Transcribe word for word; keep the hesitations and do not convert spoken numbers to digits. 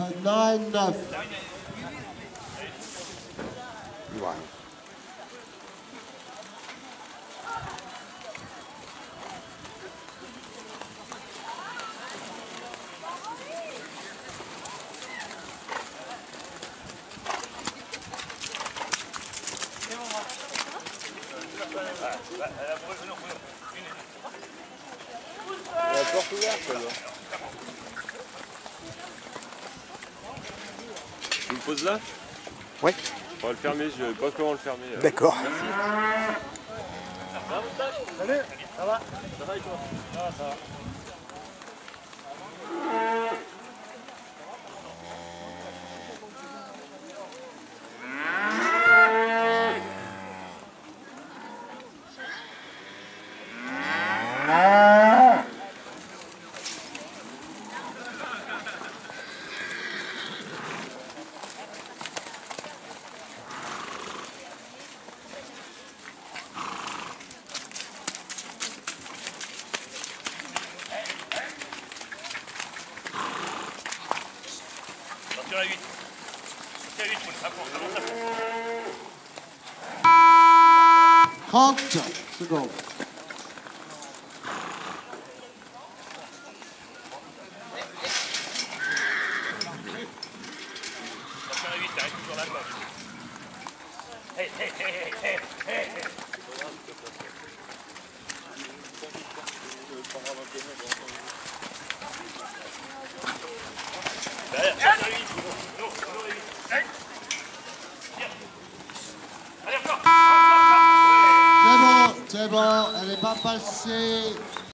nine neuf. Ouais. La porte ouverte, ça doit. Tu me poses là? Ouais. On va le fermer, je ne sais pas comment le fermer. D'accord. Salut, ça va? Ça va et toi? Ça va, ça va. Attention à la huit. Attention à la huit, Poul. Apprends, avance, apprends. trente secondes. Attention à la huit, reste toujours là, quoi. Hey, hey, hey, hey, hey, hey, hey. Derrière, attention à la huit. Non, non, la huit. Hey. Tiens. Allez, encore. C'est bon, c'est bon, elle n'est pas passée.